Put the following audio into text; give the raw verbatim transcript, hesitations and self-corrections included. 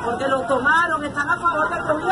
porque los tomaron, están a favor del gobierno.